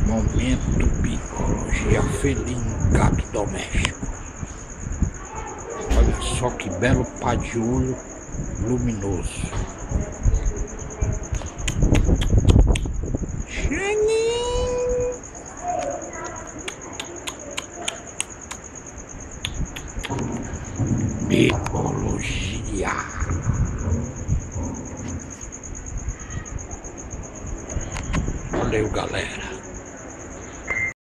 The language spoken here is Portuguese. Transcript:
Momento biologia felino gato doméstico. Olha só que belo pá de olho luminoso. Biologia. Valeu, galera.